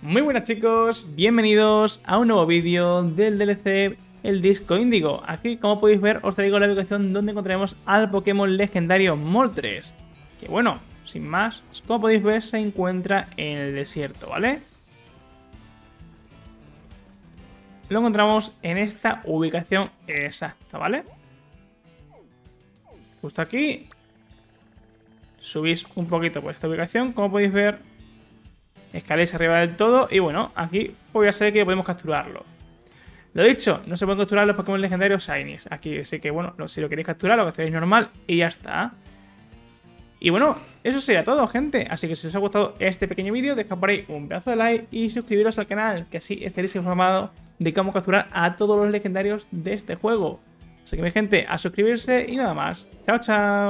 Muy buenas chicos, bienvenidos a un nuevo vídeo del DLC El Disco Índigo. Aquí, como podéis ver, os traigo la ubicación donde encontraremos al Pokémon legendario Moltres. Que bueno, sin más, como podéis ver, se encuentra en el desierto, ¿vale? Lo encontramos en esta ubicación exacta, ¿vale? Justo aquí. Subís un poquito por esta ubicación, como podéis ver. Escaláis arriba del todo y bueno, aquí pues ya sé que podemos capturarlo. Lo dicho, no se pueden capturar los Pokémon legendarios Shinies. Aquí sí que bueno, si lo queréis capturar, lo capturáis normal y ya está. Y bueno, eso sería todo, gente. Así que si os ha gustado este pequeño vídeo, dejad por ahí un pedazo de like y suscribiros al canal, que así estaréis informados de cómo capturar a todos los legendarios de este juego. Así que mi gente, a suscribirse y nada más. Chao, chao.